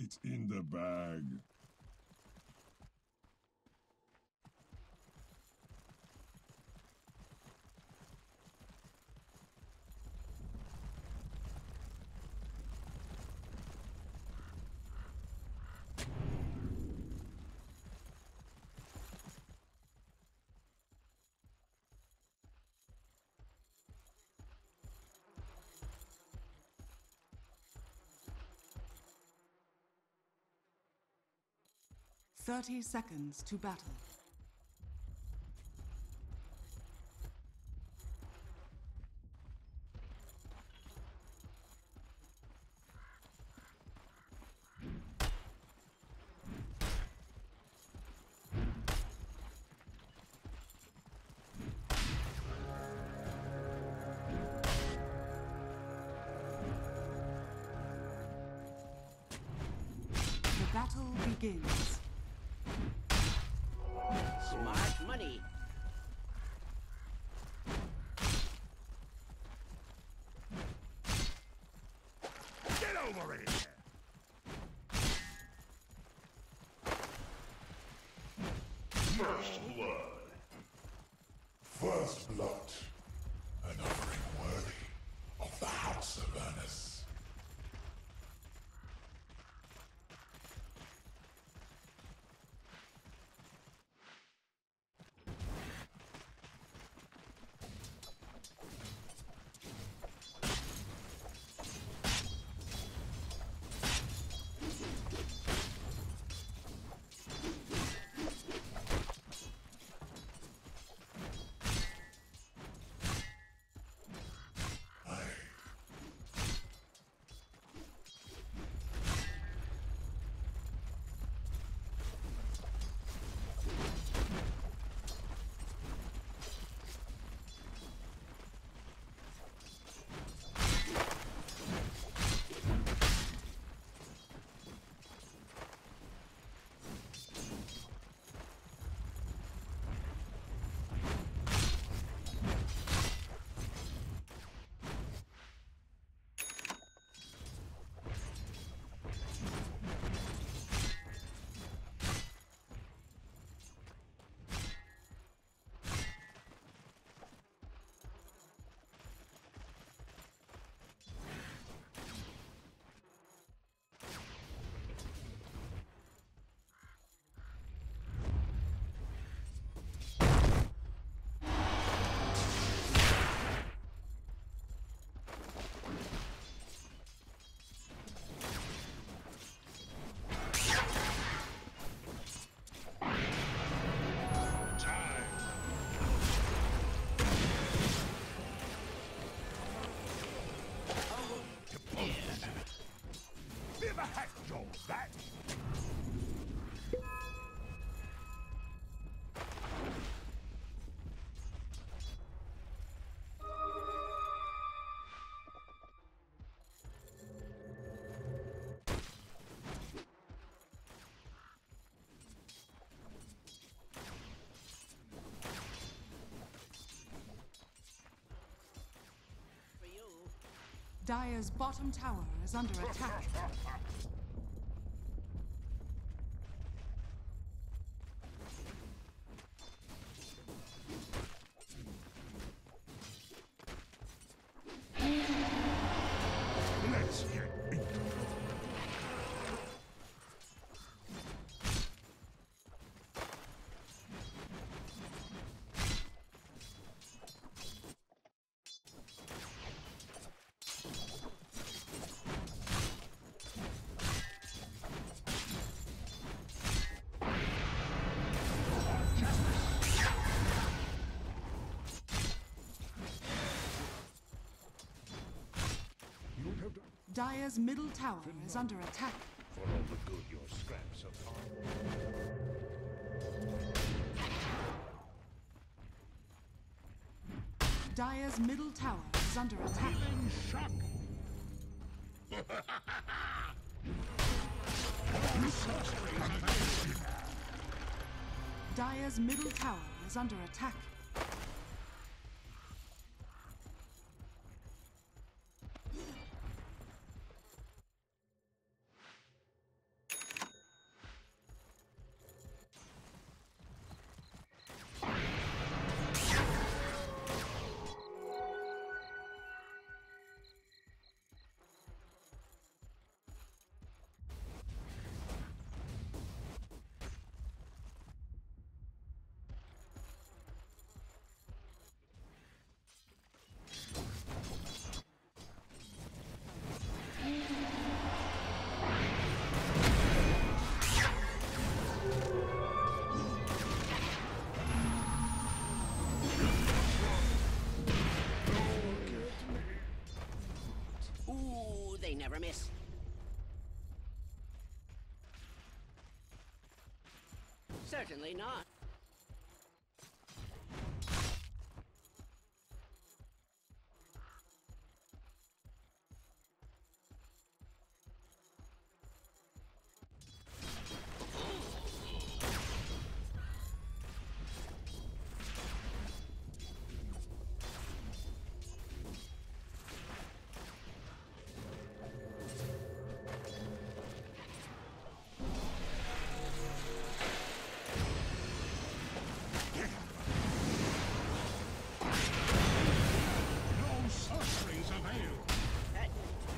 It's in the bag. Thirty seconds to battle. The battle begins. Smart money. Get over here! First blood. First blood. An offering worthy of the House of Ernest. Dire's bottom tower is under attack. Let's get into it. Dire's middle tower is under attack. For all the good your scraps have done. Dire's middle tower is under attack. Shock! Dire's middle tower is under attack. miss. Certainly not. No sorceries avail. That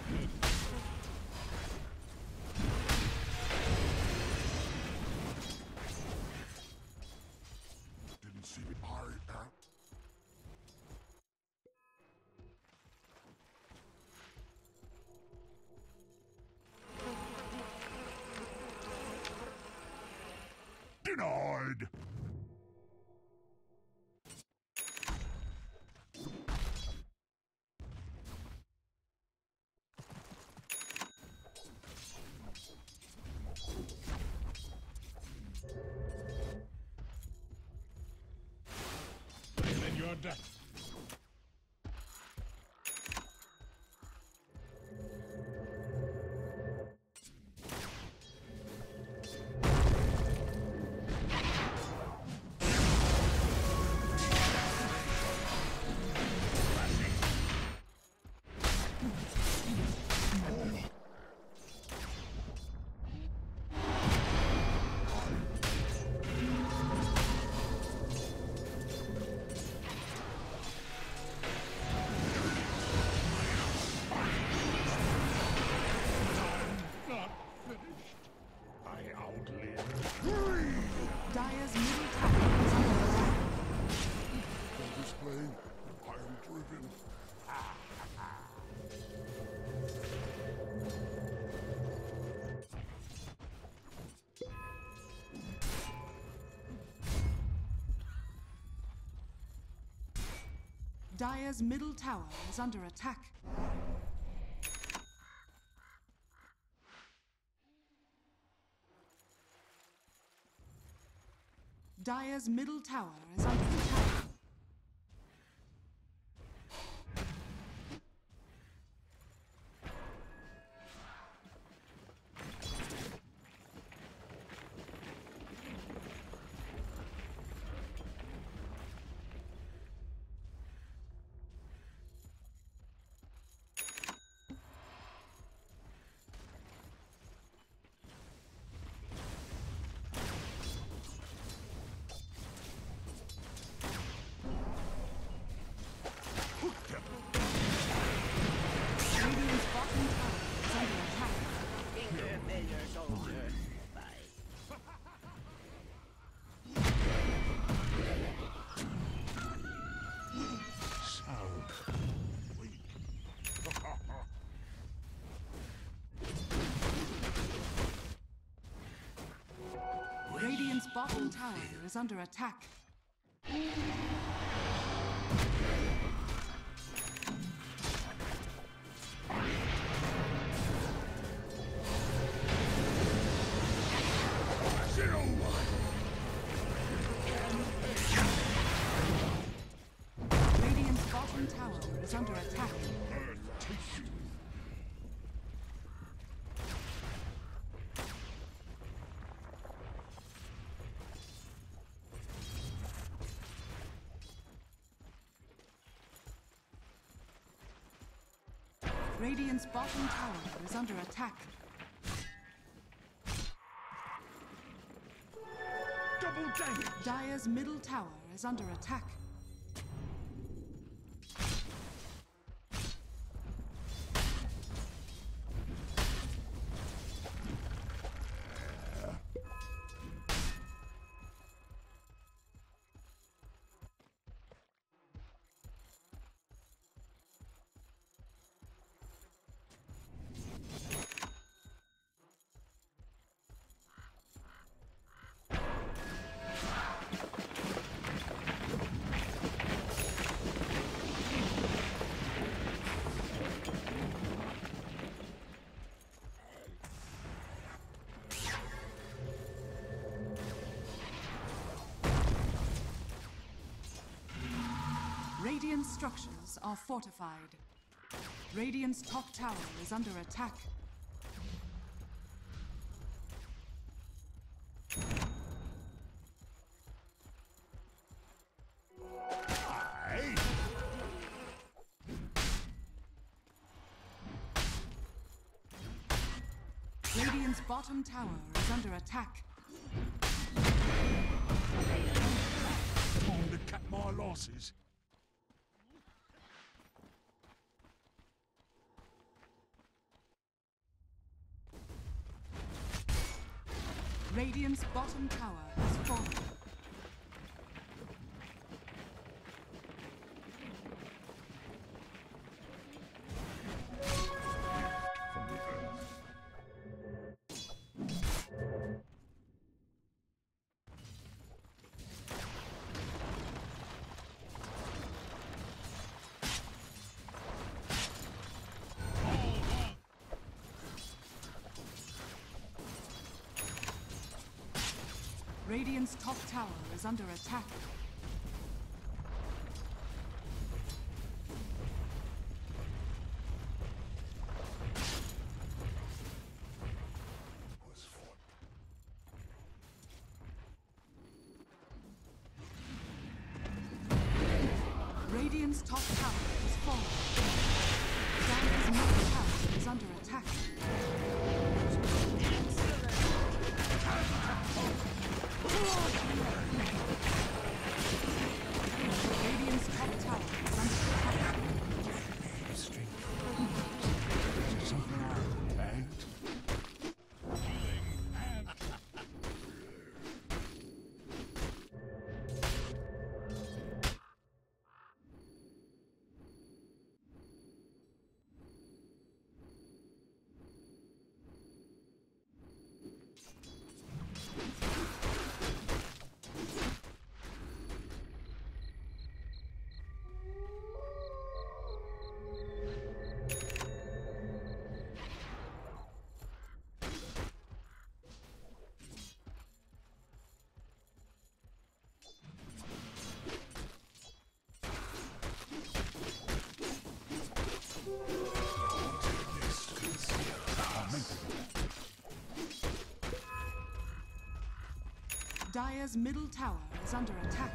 Didn't see me. I am. Denied. Feeling your death. Not finished. I outlive. Dire's middle tower is under attack. For this plane, I am driven. Dire's middle tower is under attack. Dire's middle tower is under attack. Radiant's bottom tower is under attack. finger failure, soldier. Bye. Sound. Weak. Radiant's bottom tower is under attack. Radiant's bottom tower is under attack. Radiant's bottom tower is under attack. Double damage. Dire's middle tower is under attack. Radiant structures are fortified. Radiant's top tower is under attack. Radiant's bottom tower is under attack. Time to cut my losses. Radiant's bottom tower has fallen. From the earth. Radiant's top tower is under attack. Was fought. Radiant's top tower has fallen. Dire's middle tower is under attack. Radiant's top tower is under attack. Something I and Dire's middle tower is under attack.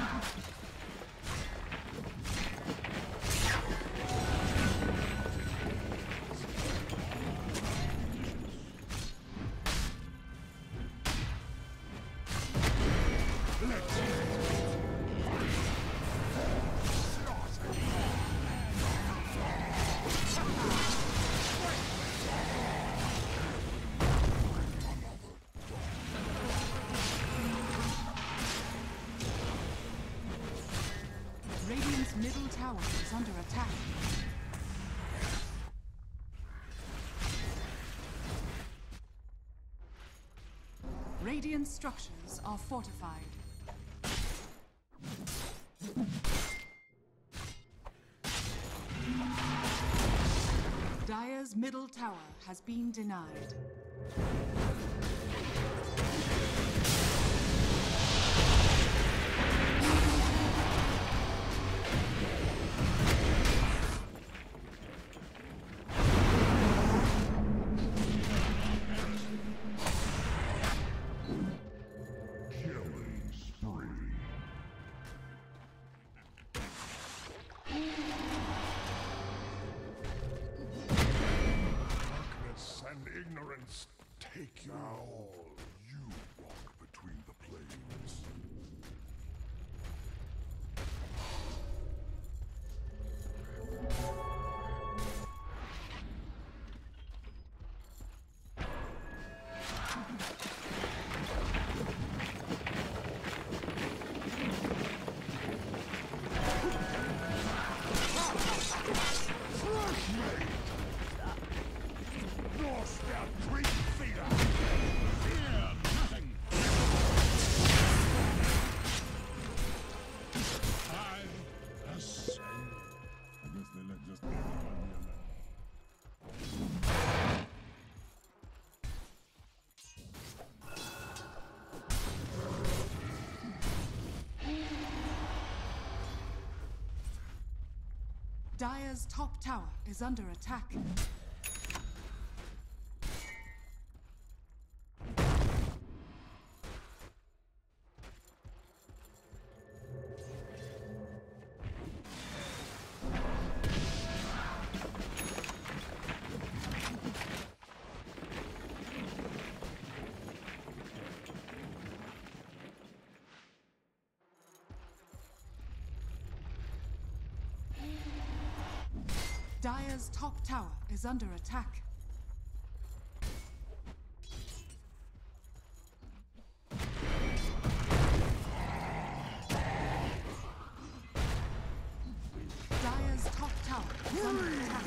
Radiant's middle tower is under attack. Radiant structures are fortified. Dire's middle tower has been denied. killing spree. Darkness and ignorance take you all. You walk between the planes. North Scout Great Feeder! Dire's top tower is under attack. Dire's top tower is under attack. Dire's top tower is under attack.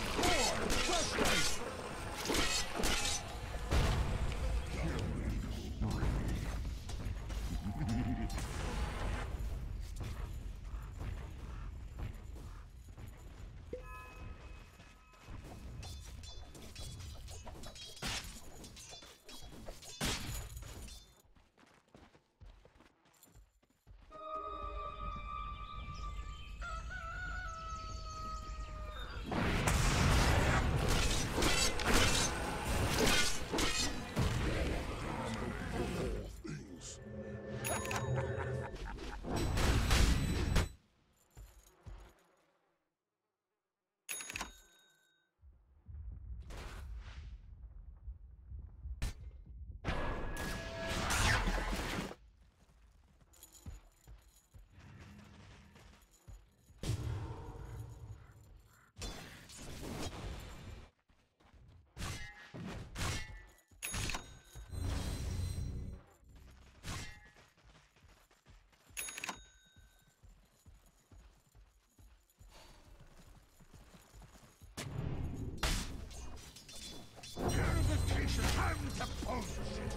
Time to bullshit!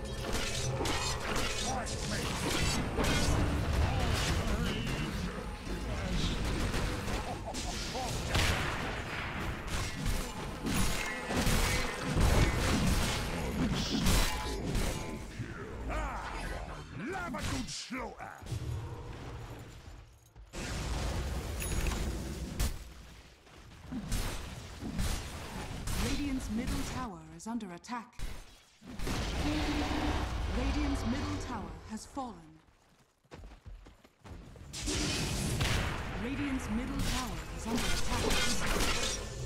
Fight me! Lava good slow ass! Radiant's middle tower is under attack. Radiant's middle tower has fallen. Radiant's middle tower is under attack.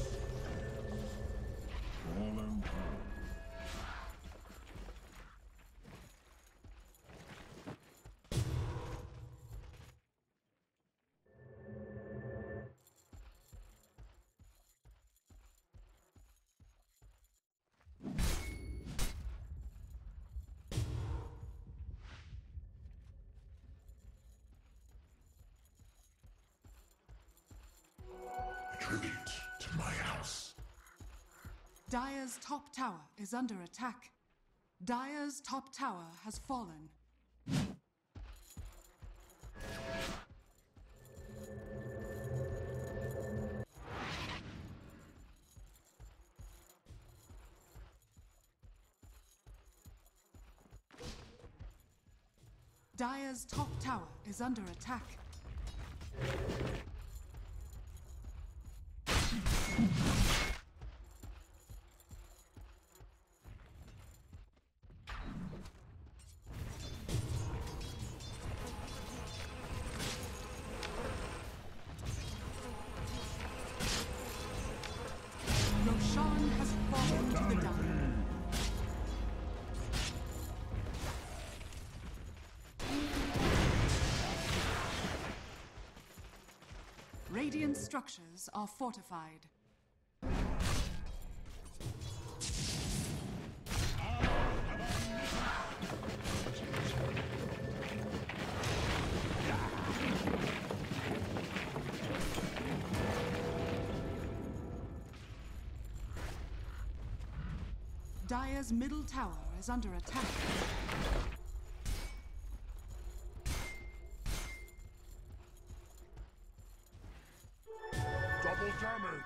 Retreat to my house. Dire's top tower is under attack. Dire's top tower has fallen. Dire's top tower is under attack. Roshan has fallen to the Dire. Radiant structures are fortified. Dire's middle tower is under attack. Double damage!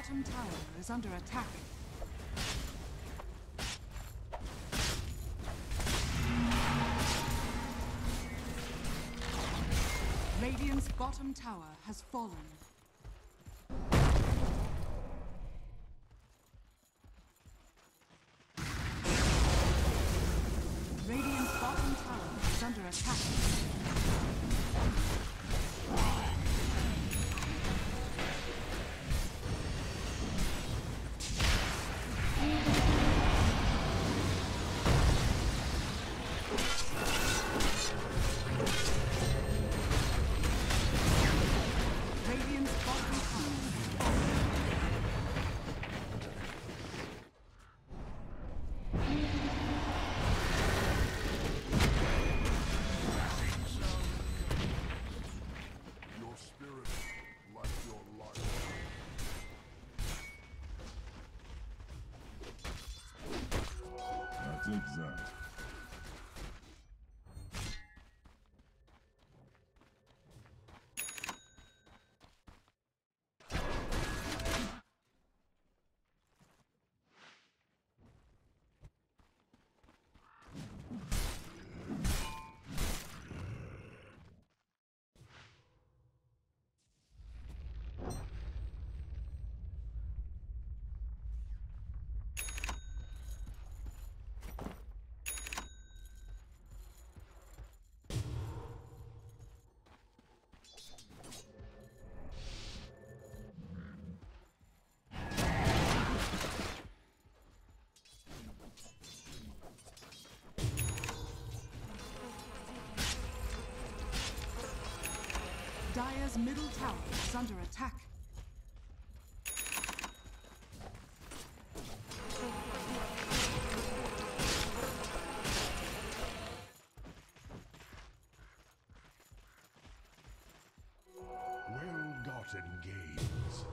bottom tower is under attack. Radiant's bottom tower has fallen. Radiant's bottom tower is under attack. Zigzag. Dire's middle tower is under attack. Well-gotten gains.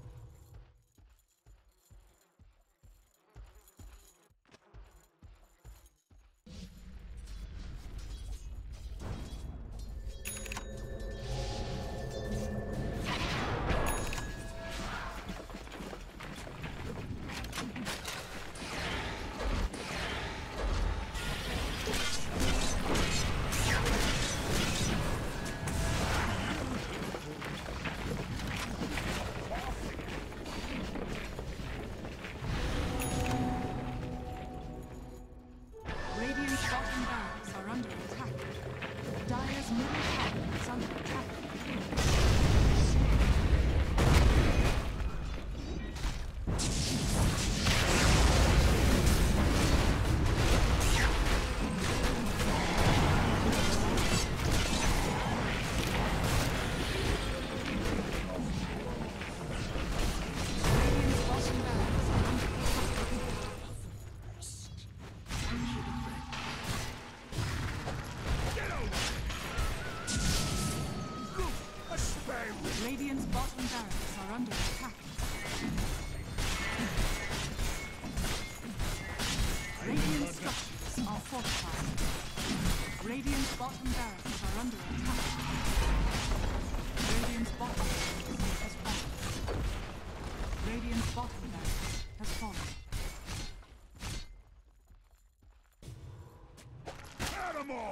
Radiant's bottom barracks are under attack. Radiant structures are fortified. Radiant's bottom barracks are under attack. Radiant's bottom barracks has fallen. Radiant's bottom barracks has fallen. Animal!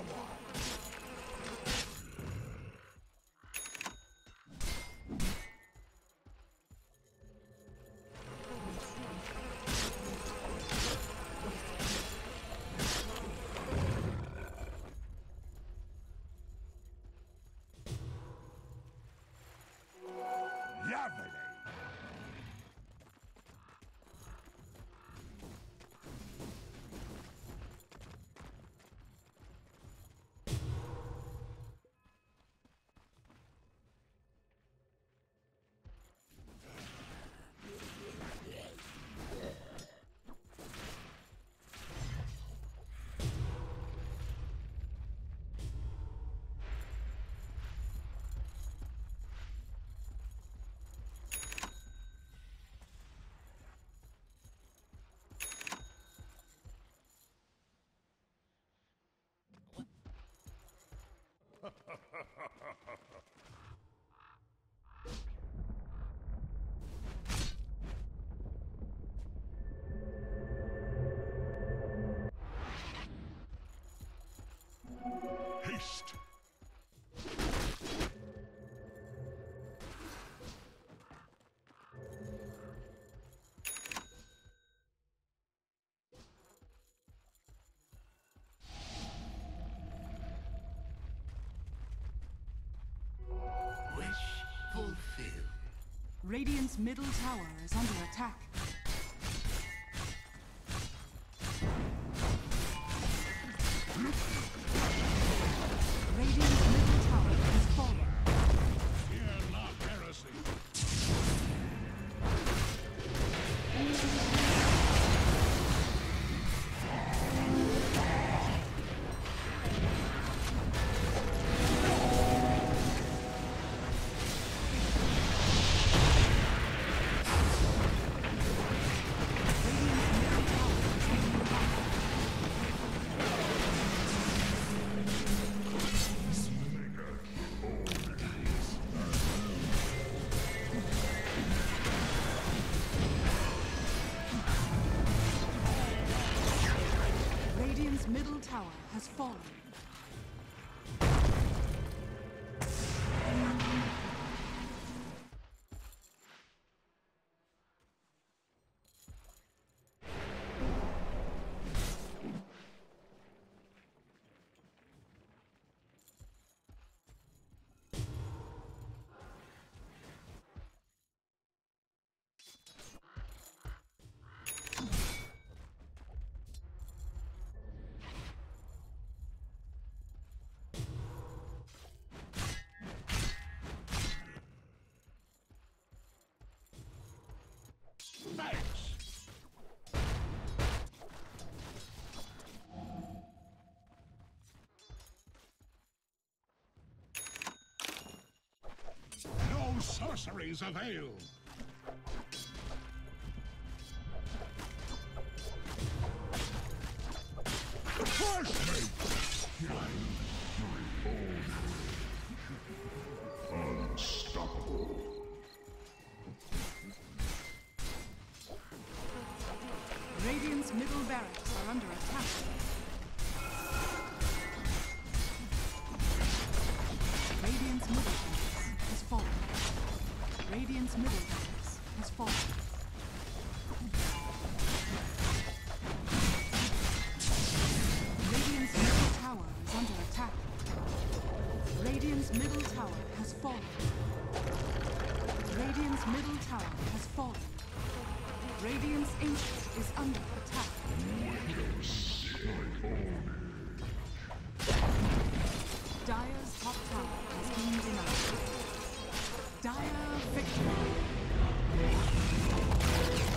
Haste! Wish fulfilled. Radiant's middle tower is under attack. Radiant's middle tower has fallen. Fear not heresy. Radiant's middle tower has fallen. No sorceries avail. Crush me! Unstoppable. Radiant's middle barracks are under attack. Radiant's middle barracks has fallen. Radiant's middle barracks has fallen. Radiant's middle tower is under attack. Radiant's middle tower has fallen. Radiant's middle tower has fallen. Radiant's ancient is under attack. Dire's top tower has been denied. Dire victory.